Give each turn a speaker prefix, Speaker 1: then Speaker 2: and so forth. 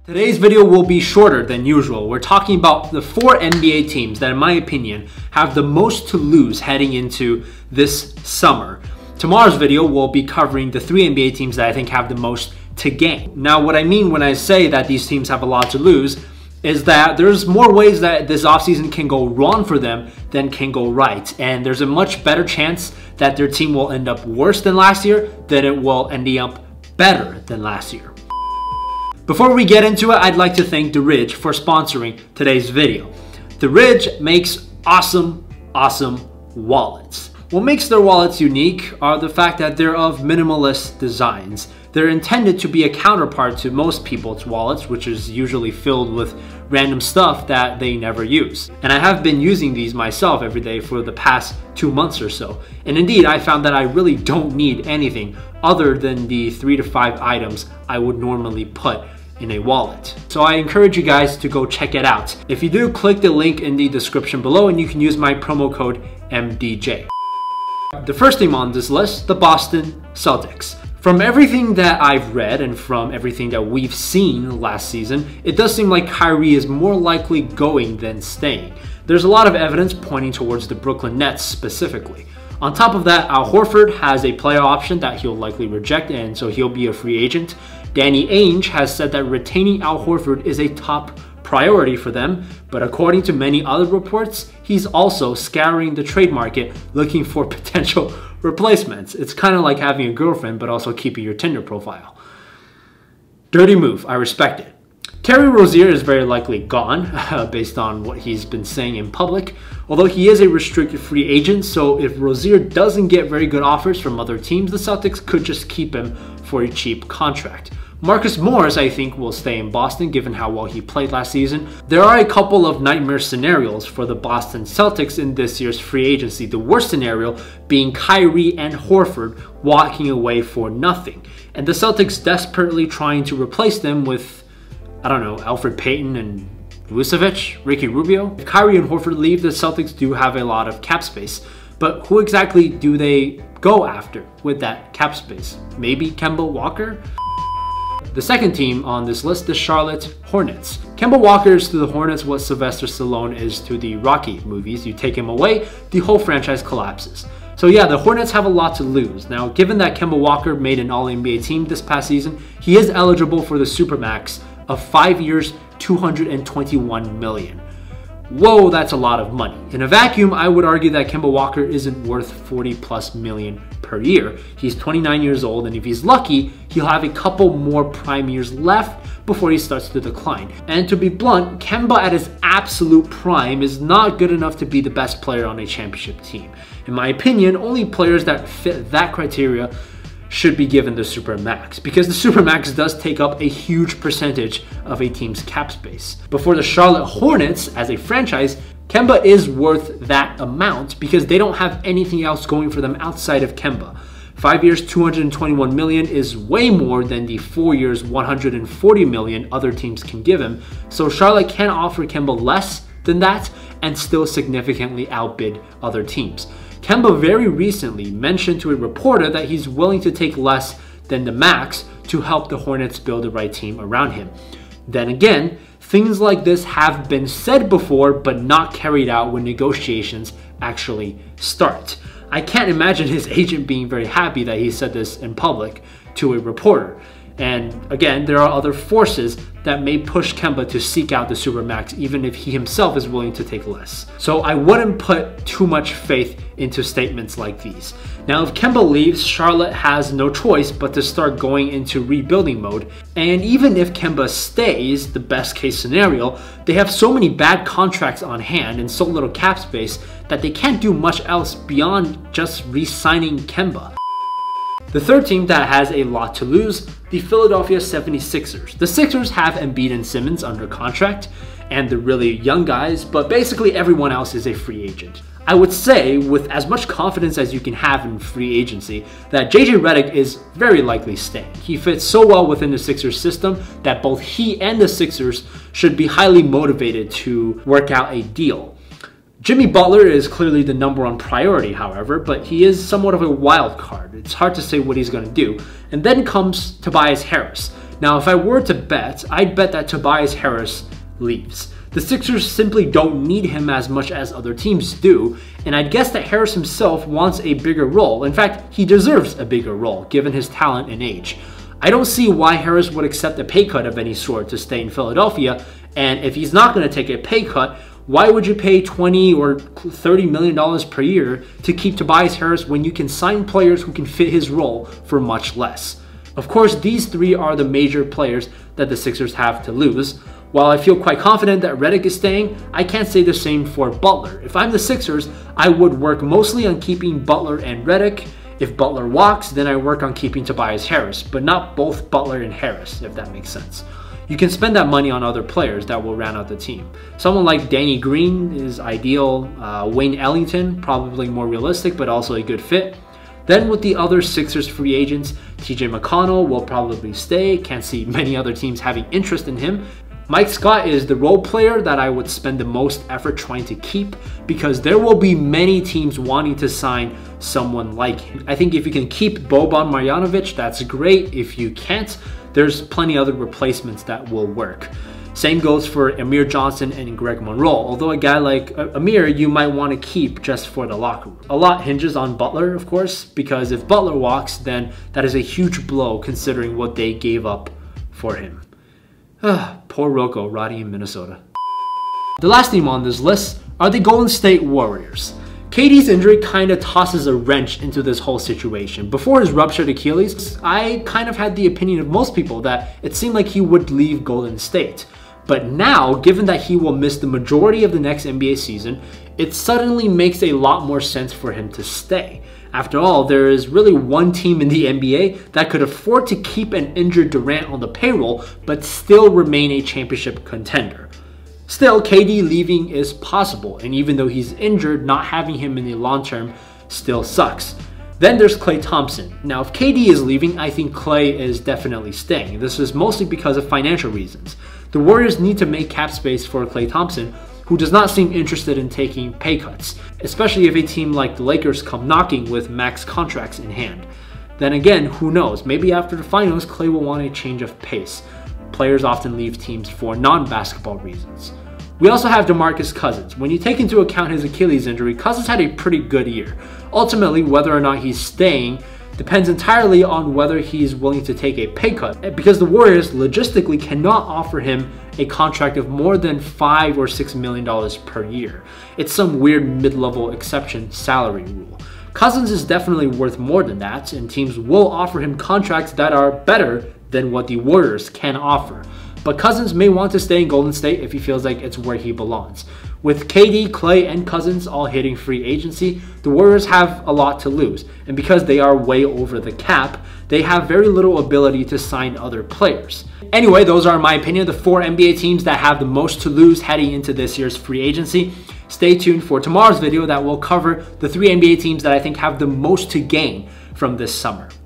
Speaker 1: Today's video will be shorter than usual. We're talking about the 4 NBA teams that, in my opinion, have the most to lose heading into this summer. Tomorrow's video will be covering the 3 NBA teams that I think have the most to gain. Now, what I mean when I say that these teams have a lot to lose is that there's more ways that this offseason can go wrong for them than can go right. And there's a much better chance that their team will end up worse than last year than it will end up better than last year. Before we get into it, I'd like to thank The Ridge for sponsoring today's video. The Ridge makes awesome wallets. What makes their wallets unique are the fact that they're of minimalist designs. They're intended to be a counterpart to most people's wallets, which is usually filled with random stuff that they never use. And I have been using these myself every day for the past 2 months or so. And indeed, I found that I really don't need anything other than the 3 to 5 items I would normally put in a wallet. So I encourage you guys to go check it out. If you do, click the link in the description below and you can use my promo code MDJ. The first team on this list, the Boston Celtics. From everything that I've read and from everything that we've seen last season, it does seem like Kyrie is more likely going than staying. There's a lot of evidence pointing towards the Brooklyn Nets specifically. On top of that, Al Horford has a player option that he'll likely reject, and so he'll be a free agent. Danny Ainge has said that retaining Al Horford is a top priority for them, but according to many other reports, he's also scouring the trade market looking for potential replacements. It's kind of like having a girlfriend but also keeping your Tinder profile. Dirty move, I respect it. Terry Rozier is very likely gone based on what he's been saying in public, although he is a restricted free agent, so if Rozier doesn't get very good offers from other teams, the Celtics could just keep him for a cheap contract. Marcus Morris, I think, will stay in Boston given how well he played last season. There are a couple of nightmare scenarios for the Boston Celtics in this year's free agency. The worst scenario being Kyrie and Horford walking away for nothing, and the Celtics desperately trying to replace them with, I don't know, Elfrid Payton and Vucevic, Ricky Rubio. If Kyrie and Horford leave, the Celtics do have a lot of cap space, but who exactly do they go after with that cap space? Maybe Kemba Walker? The second team on this list, the Charlotte Hornets. Kemba Walker is to the Hornets what Sylvester Stallone is to the Rocky movies. You take him away, the whole franchise collapses. So yeah, the Hornets have a lot to lose. Now, given that Kemba Walker made an All-NBA team this past season, he is eligible for the Supermax of 5 years, $221 million. Whoa, that's a lot of money. In a vacuum, I would argue that Kemba Walker isn't worth 40+ million per year. He's 29 years old, and if he's lucky, he'll have a couple more prime years left before he starts to decline. And to be blunt, Kemba at his absolute prime is not good enough to be the best player on a championship team. In my opinion, only players that fit that criteria should be given the Supermax, because the Supermax does take up a huge percentage of a team's cap space. But for the Charlotte Hornets as a franchise, Kemba is worth that amount because they don't have anything else going for them outside of Kemba. 5 years, $221 million is way more than the 4 years, $140 million other teams can give him. So Charlotte can offer Kemba less than that and still significantly outbid other teams. Kemba very recently mentioned to a reporter that he's willing to take less than the max to help the Hornets build the right team around him. Then again, things like this have been said before but not carried out when negotiations actually start. I can't imagine his agent being very happy that he said this in public to a reporter. And again, there are other forces that may push Kemba to seek out the Supermax even if he himself is willing to take less. So I wouldn't put too much faith into statements like these. Now, if Kemba leaves, Charlotte has no choice but to start going into rebuilding mode. And even if Kemba stays, the best case scenario, they have so many bad contracts on hand and so little cap space that they can't do much else beyond just re-signing Kemba. The third team that has a lot to lose, the Philadelphia 76ers. The Sixers have Embiid and Simmons under contract, and the really young guys, but basically everyone else is a free agent. I would say, with as much confidence as you can have in free agency, that JJ Redick is very likely staying. He fits so well within the Sixers system that both he and the Sixers should be highly motivated to work out a deal. Jimmy Butler is clearly the #1 priority, however, but he is somewhat of a wild card. It's hard to say what he's going to do. And then comes Tobias Harris. Now, if I were to bet, I'd bet that Tobias Harris leaves. The Sixers simply don't need him as much as other teams do, and I'd guess that Harris himself wants a bigger role. In fact, he deserves a bigger role, given his talent and age. I don't see why Harris would accept a pay cut of any sort to stay in Philadelphia, and if he's not going to take a pay cut, why would you pay $20 or $30 million per year to keep Tobias Harris when you can sign players who can fit his role for much less? Of course, these three are the major players that the Sixers have to lose. While I feel quite confident that Redick is staying, I can't say the same for Butler. If I'm the Sixers, I would work mostly on keeping Butler and Redick. If Butler walks, then I work on keeping Tobias Harris, but not both Butler and Harris, if that makes sense. You can spend that money on other players that will round out the team. Someone like Danny Green is ideal. Wayne Ellington, probably more realistic, but also a good fit. Then with the other Sixers free agents, TJ McConnell will probably stay. Can't see many other teams having interest in him. Mike Scott is the role player that I would spend the most effort trying to keep because there will be many teams wanting to sign someone like him. I think if you can keep Boban Marjanovic, that's great. If you can't, there's plenty other replacements that will work. Same goes for Amir Johnson and Greg Monroe, although a guy like Amir you might want to keep just for the locker room. A lot hinges on Butler, of course, because if Butler walks, then that is a huge blow considering what they gave up for him. Poor Rocco, rotting in Minnesota. The last team on this list are the Golden State Warriors. KD's injury kind of tosses a wrench into this whole situation. Before his ruptured Achilles, I kind of had the opinion of most people that it seemed like he would leave Golden State. But now, given that he will miss the majority of the next NBA season, it suddenly makes a lot more sense for him to stay. After all, there is really one team in the NBA that could afford to keep an injured Durant on the payroll but still remain a championship contender. Still, KD leaving is possible, and even though he's injured, not having him in the long term still sucks. Then there's Klay Thompson. Now, if KD is leaving, I think Klay is definitely staying. This is mostly because of financial reasons. The Warriors need to make cap space for Klay Thompson, who does not seem interested in taking pay cuts, especially if a team like the Lakers come knocking with max contracts in hand. Then again, who knows, maybe after the finals, Klay will want a change of pace. Players often leave teams for non-basketball reasons. We also have DeMarcus Cousins. When you take into account his Achilles injury, Cousins had a pretty good year. Ultimately, whether or not he's staying depends entirely on whether he's willing to take a pay cut, because the Warriors logistically cannot offer him a contract of more than $5 or $6 million per year. It's some weird mid-level exception salary rule. Cousins is definitely worth more than that, and teams will offer him contracts that are better than what the Warriors can offer. But Cousins may want to stay in Golden State if he feels like it's where he belongs. With KD, Klay, and Cousins all hitting free agency, the Warriors have a lot to lose. And because they are way over the cap, they have very little ability to sign other players. Anyway, those are, in my opinion, the 4 NBA teams that have the most to lose heading into this year's free agency. Stay tuned for tomorrow's video that will cover the 3 NBA teams that I think have the most to gain from this summer.